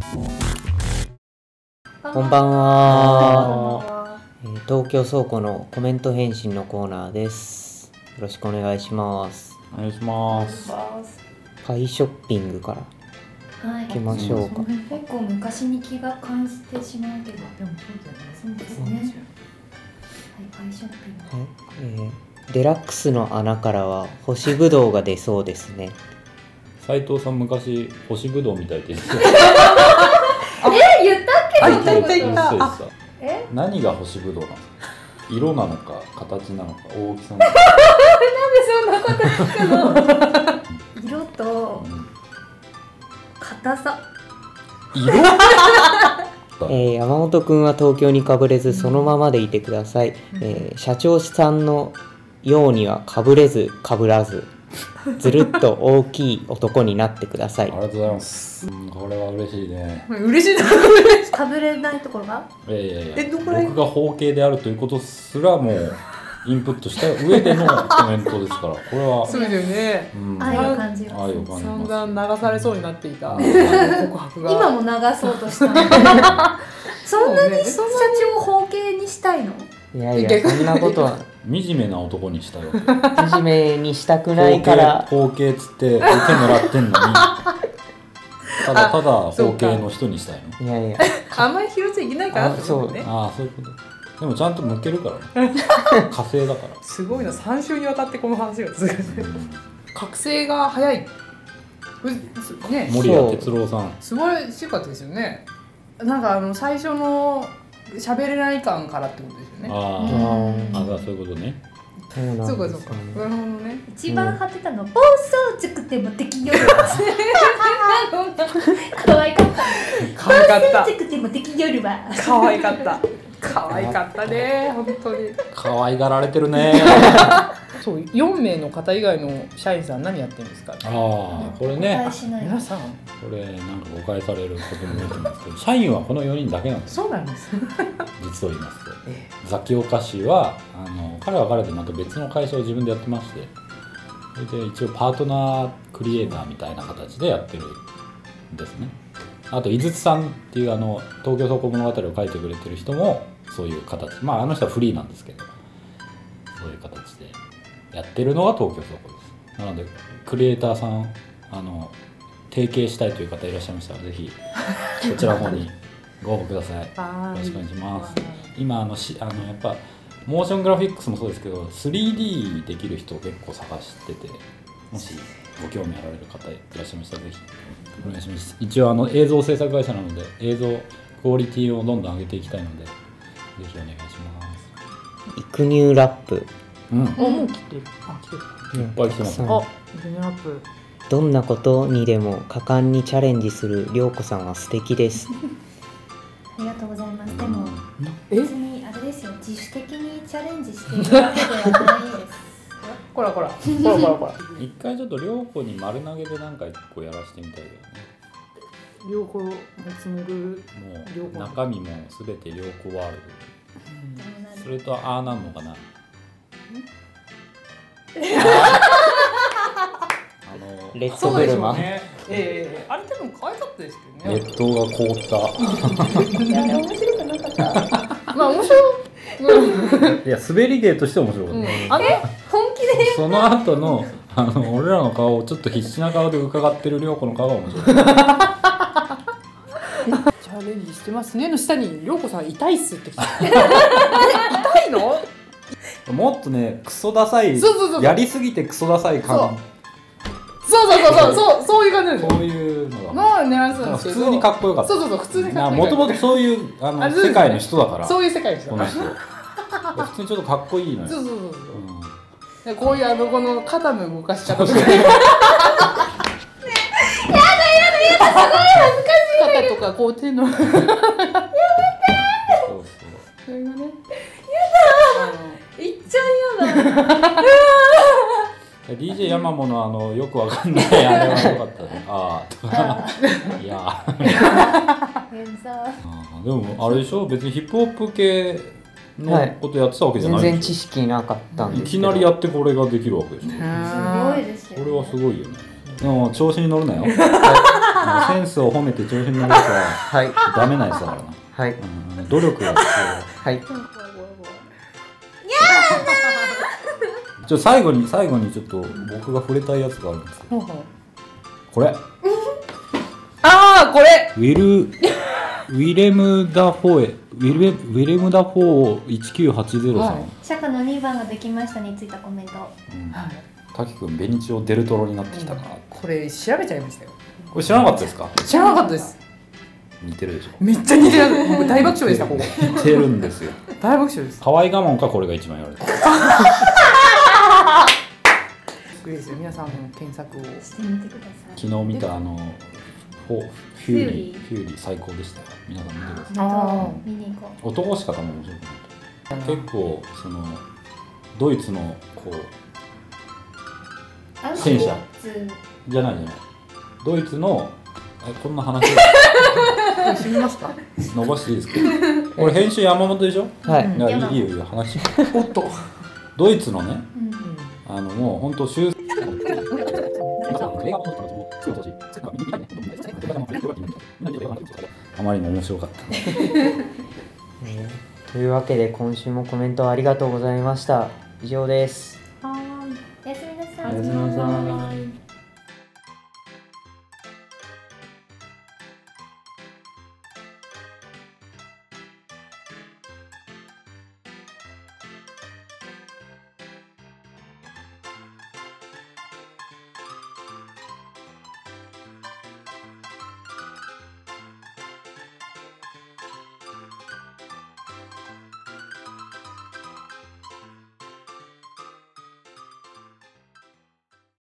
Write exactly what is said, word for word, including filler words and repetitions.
こんばんは。東京倉庫のコメント返信のコーナーです。よろしくお願いします。 お願いします。 パイショッピングから行きましょうか。 はい、結構昔に気が感じてしまうけど、でもそうですね。はい、パイショッピング。 はい、えー、デラックスの穴からは干しぶどうが出そうですね。 斉藤さん昔干しぶどうみたいって言ってた。 え、言ったっけ？ あ、言った言った言った。 え？ 何が干しぶどうなんですか？色なのか形なのか大きさなのか。 なんでそんなこと聞くの？色と硬さ。 色？ えー、山本くんは東京にかぶれずそのままでいてください。えー、社長さんのようにはかぶれずかぶらず。ずるっと大きい男になってください。 ありがとうございます。うん、これは嬉しいね。 嬉しいな。 かぶれないところが？ いやいやいや。 え、どこらへん？ 僕が包茎であるということすらもうインプットした上でのコメントですから、これは。 そうですよね。 うん、 愛を感じます。 愛を感じます。 散々流されそうになっていた告白が。 今も流そうとしたの。そんなに社長を包茎にしたいの？ いやいや、そんなことは。 惨めな男にしたよ。 惨めにしたくないから包茎っつって受け狙ってんのにただただ包茎の人にしたいの。 いやいや、 あんまり拾っちゃいけないかなって思うね。 ああ、そういうこと。でもちゃんと向けるからね。火星だから。 すごいな、さん週にわたってこの話が続く。覚醒が早い。ね、 森谷哲郎さん。 素晴らしかったですよね。なんかあの最初の喋れない感からってことですよね。 ああ、あ、そういうことね。 そうかそうか。なるほどね。 一番張ってたの、暴走族でも敵よりは。可愛かった。 可愛かった。 暴走族でも敵よりは。 可愛かった。可愛かったね、本当に。 可愛がられてるね。 そう、よんめいの方以外の社員さん何やってるんですか。 ああ、これね。 皆さん。 これなんか誤解されることも多いと思うんですけど、社員はこのよにんだけなんです。 そうなんです。 実を言いますと、ザキオカ氏はあの彼は彼でまた別の会社を自分でやってまして、それで一応パートナークリエイターみたいな形でやってるんですね。あと井筒さんっていうあの東京倉庫物語を書いてくれてる人もそういう形、まああの人はフリーなんですけど、そういう形でやってるのが東京倉庫です。なのでクリエイターさんあの提携したいという方いらっしゃいましたらぜひこちらの方にご応募ください。よろしくお願いします。今あのしあのやっぱモーショングラフィックスもそうですけど スリーディー できる人を結構探してて、もしご興味あられる方いらっしゃいましたらぜひお願いします。一応あの映像制作会社なので映像クオリティをどんどん上げていきたいのでぜひお願いします。 イクニューラップ。 うん。 あ、もう来てる。あ、来てる。 いっぱい来てますね。 あ、イクニューラップ。 どんなことにでも果敢にチャレンジする涼子さんは素敵です。 ありがとうございます。でも別にあれですよ、自主的にチャレンジしているわけではないです。 こらこら、こらこらこら。 一回ちょっと涼子に丸投げでなんか一個やらせてみたいけどね。 涼子も紡ぐ。 もう中身もすべて涼子ワールド。それとああなんのかな。 レッドブルマン。 ええ、あれ多分可愛かったですけどね。 熱湯が凍った。 いや、面白くなかった。 まあ面白い。 いや滑り芸として面白かった。 え、本気で？ その後のあの俺らの顔をちょっと必死な顔で伺ってる涼子の顔が面白い。 チャレンジしてますねの下に涼子さん痛いっすって来て。痛いの？ もっとねクソダサい。 そうそうそう。 やりすぎてクソダサい感。 そうそうそうそうそうそういう感じです。 そういうのが。 まあ狙いそうなんですけど。 普通にかっこよかった。 そうそうそう普通にかっこよかった。 もともとそういうあの世界の人だから。 そういう世界の人。 この人。普通にちょっとかっこいいのよ。 そうそうそうそう。こういうあのこの肩の動かし方。やだやだやだすごい恥ずかしい。肩とかこう手の。やめて。そうそう。それがね。やだ。 いっちゃうやだ。 ディージェー ヤマモのあのよくわかんないあれは良かったね。ああとかいやでもあれでしょ、別にヒップホップ系のことやってたわけじゃないでしょ。 全然知識なかったんですけどいきなりやってこれができるわけでしょ。 すごいですよね。 これはすごいよね。でも調子に乗るなよ。 のセンスを褒めて調子に乗るとははいダメなやつだからな。 はいうん努力が必はい要。ちょ最後に最後にちょっと僕が触れたいやつがあるんですよ。 ほうほうこれああこれウィルウィレム・ダ・フォエウィレウィレム・ダ・フォーいちきゅうはちゼロさん、 はい釈迦のにばんができましたについたコメント。 うんはい滝くんベニチオデルトロになってきたな。 これ調べちゃいましたよ。 これ知らなかったですか？ 知らなかったです。 似てるでしょ。 めっちゃ似てる。僕大爆笑でしたここ。 似てるんですよ。 大爆笑です。 可愛い我慢かこれが一番言われてる。 いいですよ。皆さんも検索を。 してみてください。 昨日見たあのフォフューリーフューリー最高でしたよ。皆さん見てください。 あ見に行こ男しか多分面白くないと思う。結構そのドイツのこうう。アウシ戦車ュビッツじゃないじゃないドイツのえこんな話あ。知りますか。 伸ばしていいですか？これ編集山本でしょ？ はいうんいや山いいよいいよ話。 おっと。 ドイツのねうんあのもう本当終あまりにも面白かった。 えーというわけで今週もコメントありがとうございました。以上です。 はーい。おやすみなさい。 おやすみなさい。